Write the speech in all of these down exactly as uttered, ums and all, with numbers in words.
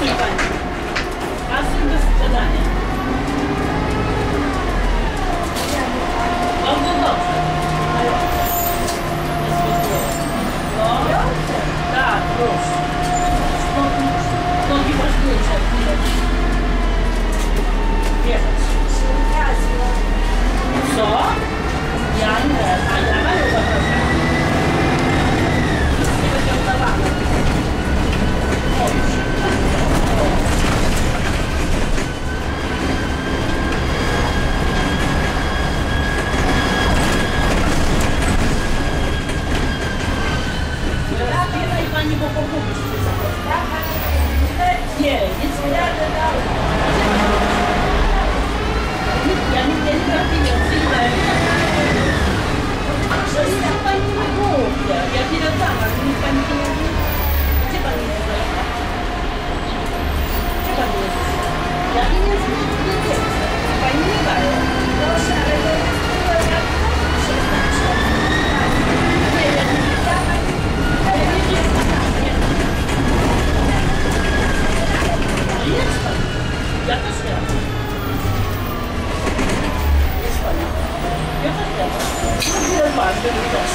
Pani. Pasy do sprzedania. Bardzo dobrze. No, tak, proszę. Nogi ważniejsze. Jechać. Co? Ja nie, a ja mają zapraszam. Nie będzie oddawane. O, już. Zbieraj pani, bo pogubisz wszystko. Nie, nie zbieraj dalej. Ja nigdy nie mam pieniędzy, ile? To jest pani nie głupia. Ja tyle dam, ale niech pani pieniędzy. Gdzie pani jest? Gdzie pani jest? Ja pieniędzy nie chcę. Pani nie daje. Proszę, ale to jest nie, ja nie wiem. Ale nie wiem. Jest pani. Ja też wiem. Jest pani. Ja też wiem. Nie bardzo, nie też.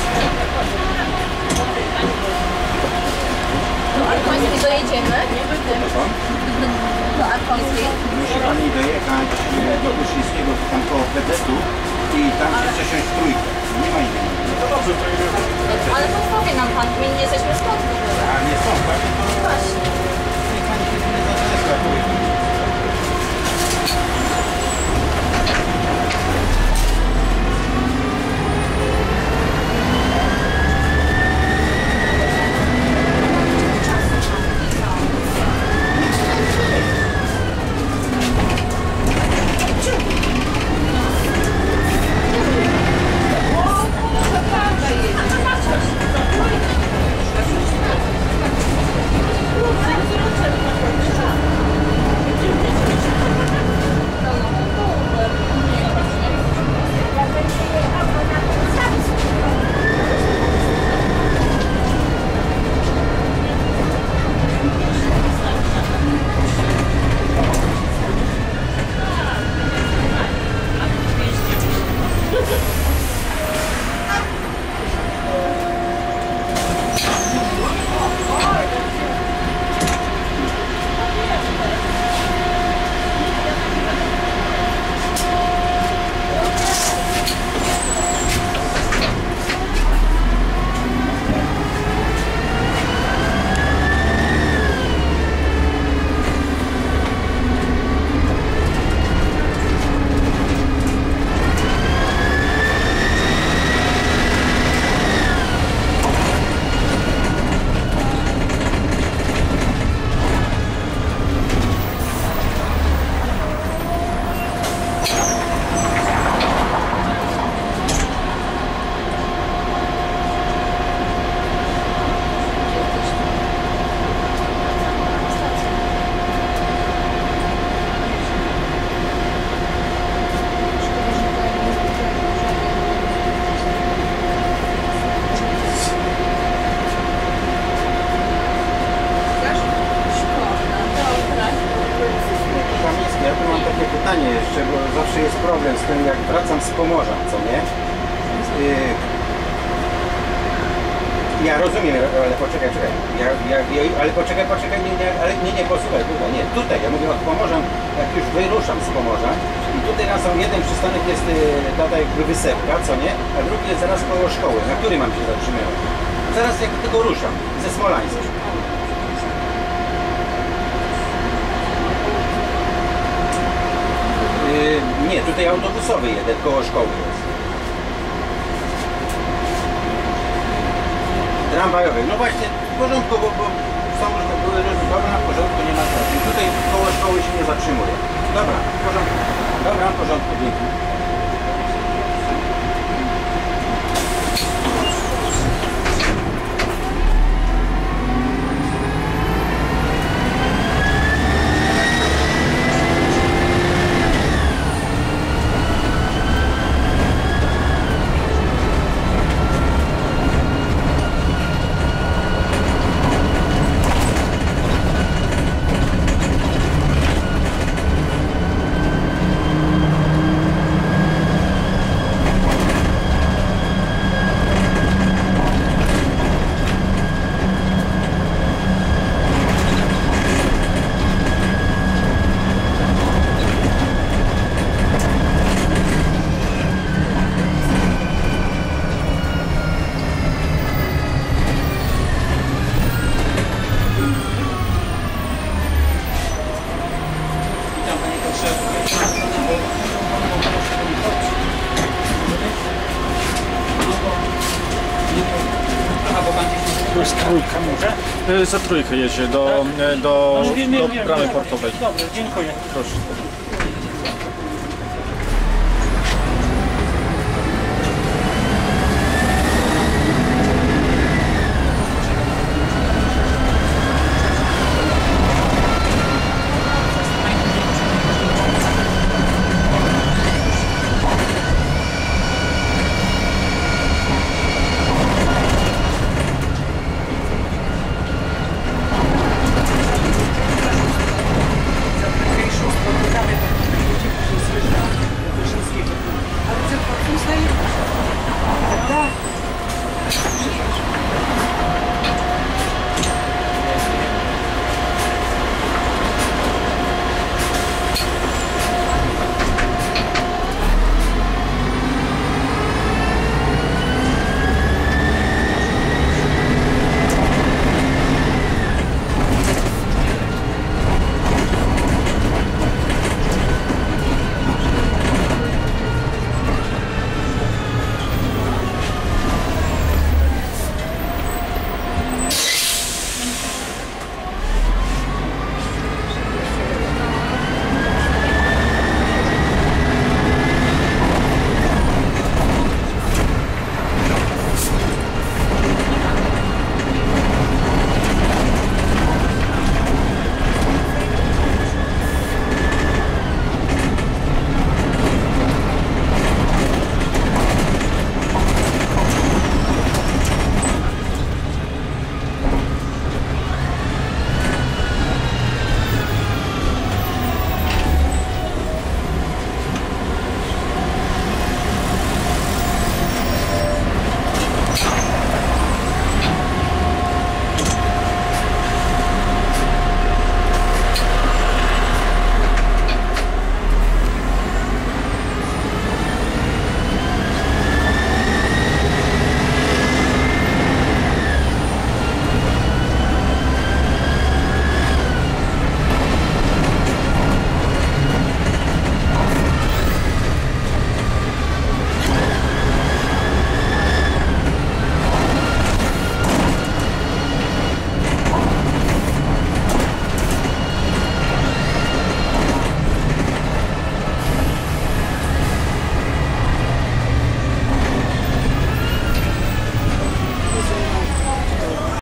Do Arkońskiej dojedziemy? Nie będziemy. Do Arkońskiej. Musi pani dojechać do Uścińskiego, tam koło Pedetu i tam się przesiąść w trójkę. Nie ma innej. No dobrze, to idę. Ale to powie nam pan, my nie jesteśmy stąd w ogóle. A nie są, tak? Właśnie. Niech pani się nie zadeskakuje. Jeszcze, bo zawsze jest problem z tym, jak wracam z Pomorza, co nie? Yy, ja rozumiem, ale poczekaj, czekaj, ja, ja, ja, ale poczekaj, poczekaj, nie, nie, ale nie, nie, posłuchaj, tutaj, nie, tutaj, ja mówię od Pomorza, jak już wyruszam z Pomorza i tutaj na są jeden przystanek jest yy, tata jakby wysepka, co nie? A drugi jest zaraz koło szkoły, na który mam się zatrzymywać? Zaraz jak tylko ruszam, ze Smoleńska. Yy, nie, tutaj autobusowy jeden, koło szkoły jest. Tramwajowy, no właśnie, w porządku, bo, bo są różne, były różne, dobra, w porządku, nie ma sensu. Tutaj koło szkoły się nie zatrzymuje. Dobra, w porządku, dobra, w porządku, dzięki. trójkę może? Y, Za trójkę jedzie do, y, do, No, wiem, wiem, do wiem, bramy wiem. portowej. Dobrze, dziękuję. Proszę.